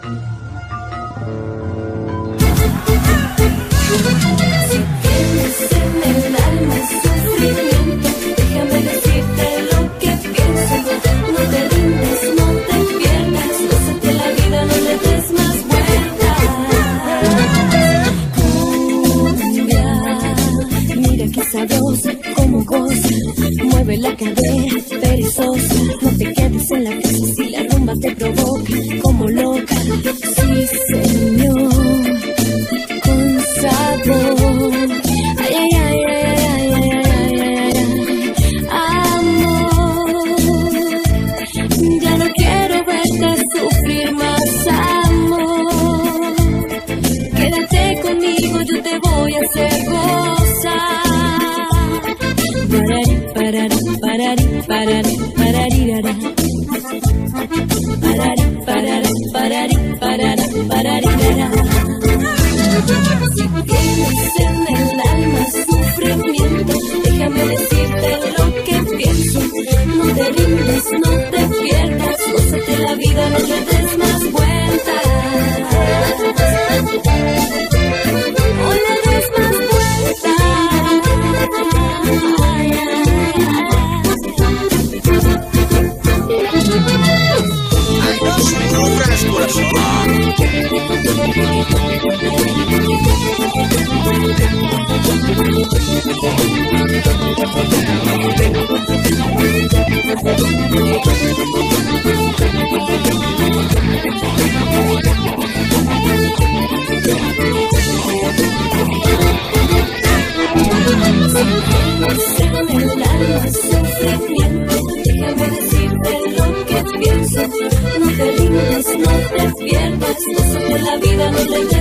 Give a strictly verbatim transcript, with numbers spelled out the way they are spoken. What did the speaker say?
Como goza, mueve la cadera, perezosa. No te quedes en la casa si la rumba te provoca. Como loca, sí señor, con sabor. Ay, ay, ay, ay, ay, ay, ay, ay, ay, amor. Ya no quiero verte sufrir más, amor. Quédate conmigo, yo te voy a hacer gozar. Parari, parari, parari, pararirara. Parari, parari, parari, parari, pararirara. Si tienes en el alma sufrimiento, déjame decirte lo que pienso. No te rindas, no te pierdas, gózate la vida, no le des más vueltas. No le des más vueltas. Ay, no sufras, corazón. en el alma sufrimiento, déjame decirte lo que pienso. No te rindas, no te pierdas, gózate la vida, no te